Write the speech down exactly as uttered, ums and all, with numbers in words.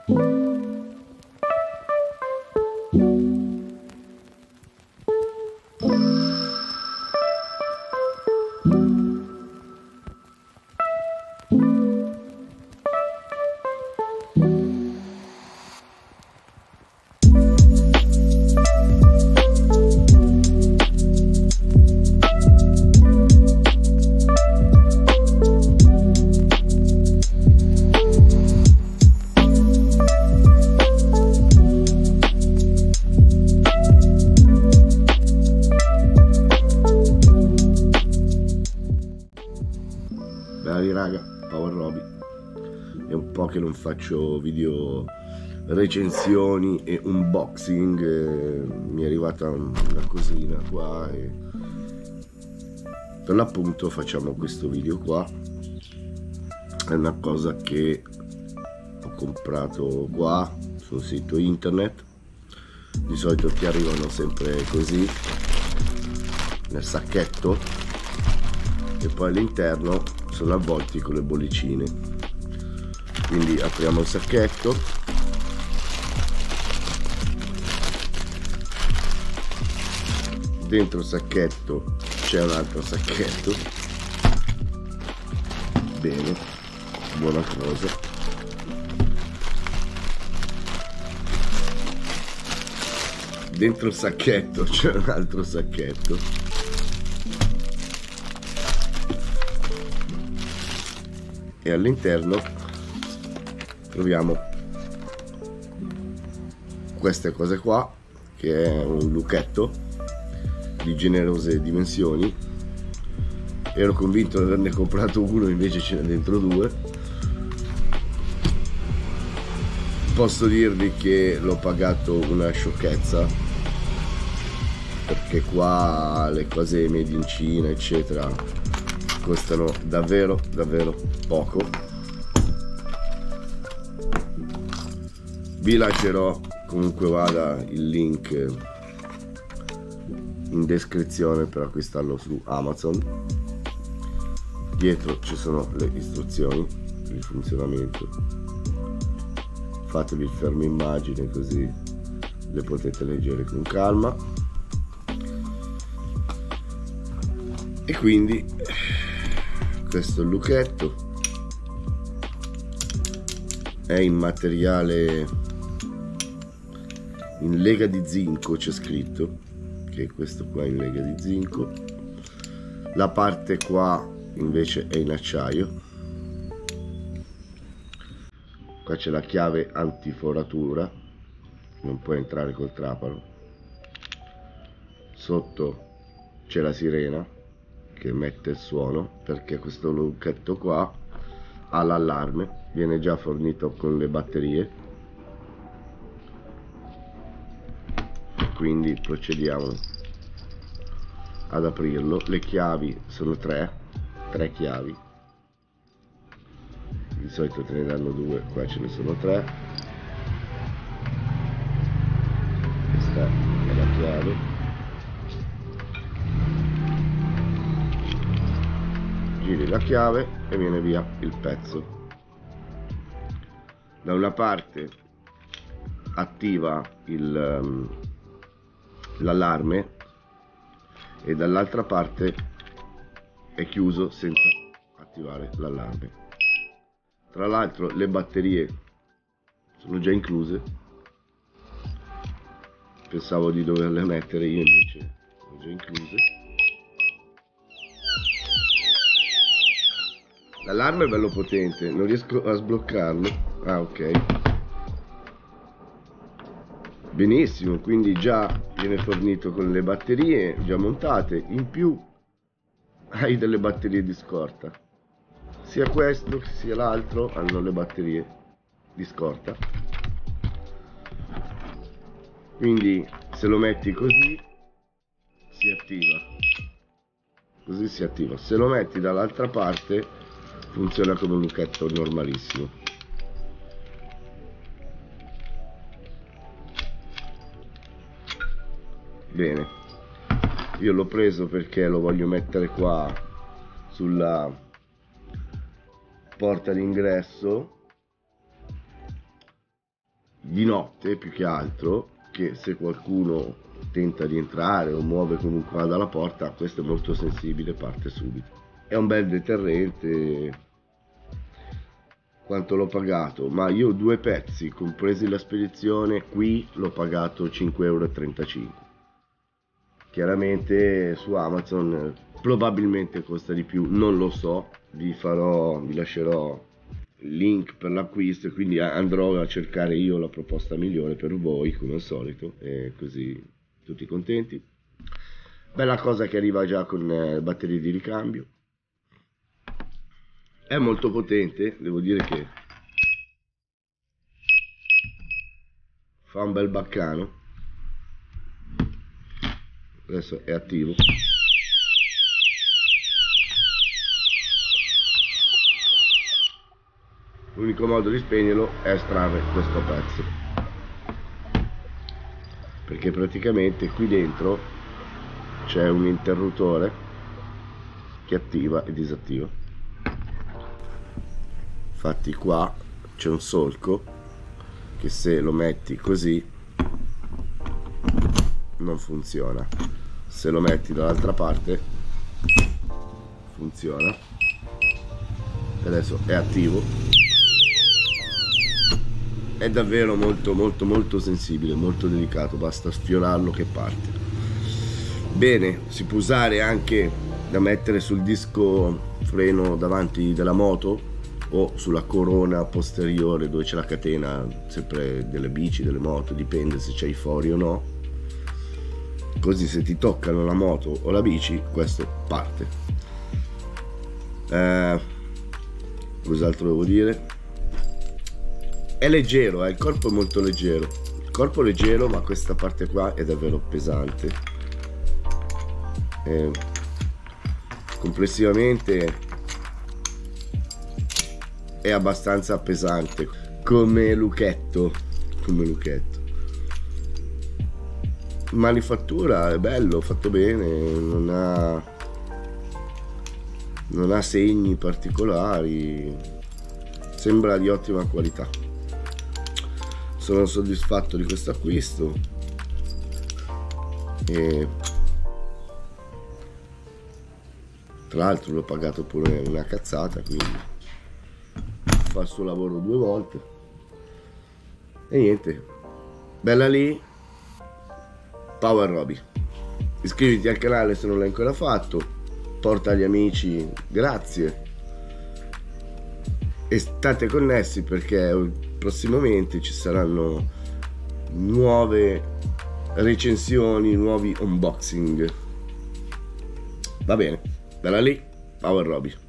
Raga, Power Roby, è un po' che non faccio video recensioni e unboxing, eh, mi è arrivata una cosina qua e per l'appunto facciamo questo video qua. È una cosa che ho comprato qua sul sito internet, di solito ti arrivano sempre così nel sacchetto e poi all'interno sono avvolti con le bollicine. Quindi apriamo il sacchetto, dentro il sacchetto c'è un altro sacchetto, bene, buona cosa. Dentro il sacchetto c'è un altro sacchetto, e all'interno troviamo queste cose qua, che è un lucchetto di generose dimensioni. Ero convinto di averne comprato uno, invece ce n'è dentro due. Posso dirvi che l'ho pagato una sciocchezza, perché qua le cose made in Cina eccetera costano davvero davvero poco. Vi lascerò comunque vada il link in descrizione per acquistarlo su Amazon. Dietro ci sono le istruzioni per il funzionamento, fatevi il fermo immagine così le potete leggere con calma. E quindi questo lucchetto è in materiale in lega di zinco, c'è scritto che questo qua è in lega di zinco. La parte qua invece è in acciaio. Qua c'è la chiave antiforatura, non può entrare col trapano. Sotto c'è la sirena che emette il suono, perché questo lucchetto qua ha l'allarme, viene già fornito con le batterie. Quindi procediamo ad aprirlo. Le chiavi sono tre, tre chiavi, di solito te ne danno due, qua ce ne sono tre. Questa è la chiave. Giri la chiave e viene via il pezzo. Da una parte attiva il um, l'allarme e dall'altra parte è chiuso senza attivare l'allarme. Tra l'altro le batterie sono già incluse, pensavo di doverle mettere io, invece sono già incluse. L'allarme è bello potente, non riesco a sbloccarlo. Ah, ok, benissimo, quindi già viene fornito con le batterie già montate, in più hai delle batterie di scorta, sia questo sia l'altro hanno le batterie di scorta, quindi se lo metti così si attiva, così si attiva. Se lo metti dall'altra parte funziona come un lucchetto normalissimo. Bene, io l'ho preso perché lo voglio mettere qua sulla porta d'ingresso di notte più che altro, che se qualcuno tenta di entrare o muove comunque dalla porta, questo è molto sensibile, parte subito. È un bel deterrente. Quanto l'ho pagato? Ma io due pezzi, compresi la spedizione, qui l'ho pagato cinque e trentacinque euro. Chiaramente su Amazon probabilmente costa di più, non lo so, vi farò, vi lascerò il link per l'acquisto, quindi andrò a cercare io la proposta migliore per voi come al solito, e così tutti contenti. Bella cosa che arriva già con eh, batterie di ricambio, è molto potente, devo dire che fa un bel baccano. Adesso è attivo. L'unico modo di spegnerlo è estrarre questo pezzo, perché praticamente qui dentro c'è un interruttore che attiva e disattiva. Infatti qua c'è un solco che se lo metti così non funziona, se lo metti dall'altra parte funziona. Adesso è attivo, è davvero molto molto molto sensibile, molto delicato, basta sfiorarlo che parte. Bene, si può usare anche da mettere sul disco freno davanti della moto o sulla corona posteriore dove c'è la catena, sempre delle bici, delle moto, dipende se c'hai i fori o no, così se ti toccano la moto o la bici questo parte. Eh, cos'altro devo dire? È leggero, eh? Il corpo è molto leggero, il corpo è leggero, ma questa parte qua è davvero pesante. Eh, complessivamente è abbastanza pesante come lucchetto, come lucchetto. Manifattura è bello, fatto bene, non ha non ha segni particolari, sembra di ottima qualità. Sono soddisfatto di questo acquisto e tra l'altro l'ho pagato pure una cazzata, quindi fa il suo lavoro due volte. E niente, bella lì, Power Roby. Iscriviti al canale se non l'hai ancora fatto, porta agli amici, grazie, e state connessi perché prossimamente ci saranno nuove recensioni, nuovi unboxing. Va bene, bella lì, Power Roby.